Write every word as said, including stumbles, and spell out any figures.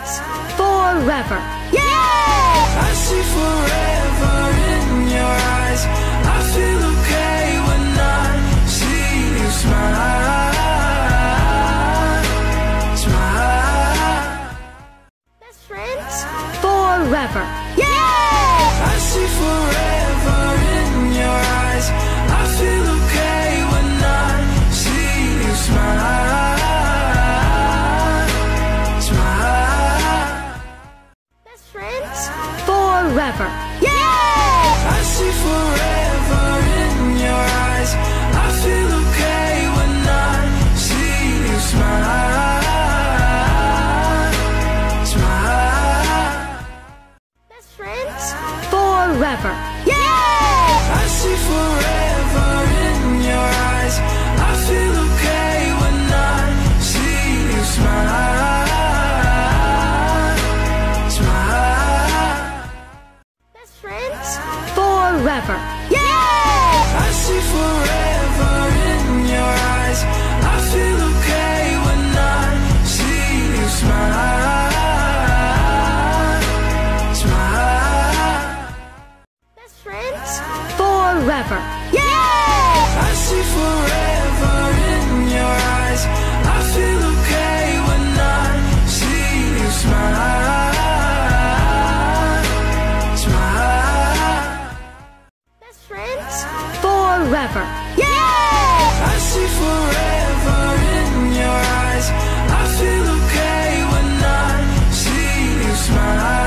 friends forever. Yeah! I see forever in your eyes. I feel okay when I see you smile. Smile. Best friends forever. Yeah! I see forever in your eyes. I feel okay when I see you smile. Smile. Best friends forever. Yeah! I see forever in your eyes. I feel okay when I see you smile. Smile. Best friends forever. Yeah! I see forever in your eyes. I feel okay when I see you smile. Smile. Best friends forever. Yeah! I see forever in your eyes. I feel okay when I see you smile. Smile. Best friends forever. Yeah! I see forever in your eyes. I feel okay when I see you smile. Smile. Best friends forever. Yeah! I see forever in your eyes. I feel okay when I see you smile.